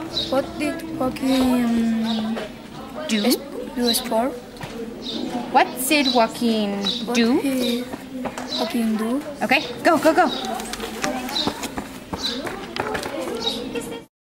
What did Joaquin Do? sport? What did Joaquin What do? did Joaquin do? Okay, go, go, go.